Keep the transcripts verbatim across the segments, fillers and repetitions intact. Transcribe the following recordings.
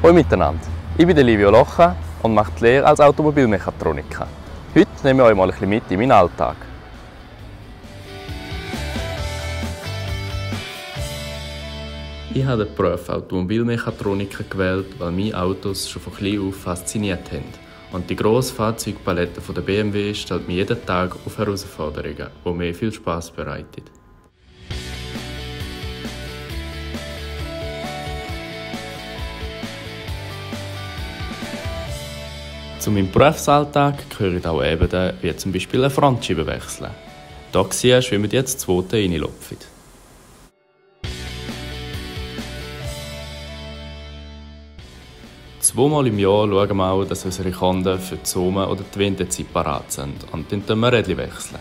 Hallo miteinander, ich bin Livio Locha und mache die Lehre als Automobilmechatroniker. Heute nehme ich euch mal ein bisschen mit in meinen Alltag. Ich habe den Beruf Automobilmechatroniker gewählt, weil mich Autos schon von klein auf fasziniert haben. Und die grosse Fahrzeugpalette der B M W stellt mich jeden Tag auf Herausforderungen, die mir viel Spass bereiten. Zu meinem Berufsalltag gehören auch Ebenen wie zum Beispiel eine Frontscheibe wechseln. Hier siehst du, wie wir jetzt das zweite reinlupfen. Zweimal im Jahr schauen wir auch, dass unsere Kunden für die Sommer- oder die Winterzeit parat sind und dann wechseln wir Rädchen wechseln.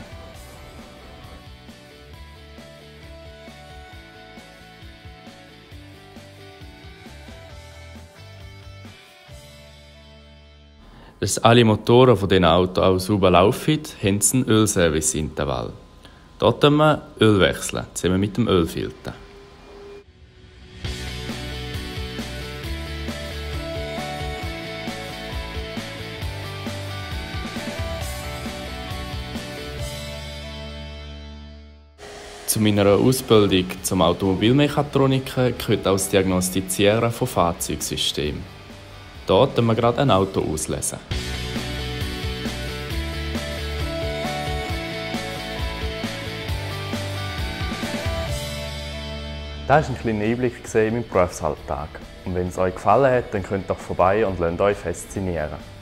Dass alle Motoren von diesen Autos auch sauber laufen, haben sie einen Ölservice-Intervall. Dort wechseln wir Öl wechseln, zusammen mit dem Ölfilter. Zu meiner Ausbildung zum Automobilmechatroniker gehört auch das Diagnostizieren von Fahrzeugsystemen. Hier lesen wir gerade ein Auto auslesen. Das war ein kleiner Einblick in meinen Berufsalltag. Und wenn es euch gefallen hat, dann könnt ihr doch vorbei und lasst euch faszinieren.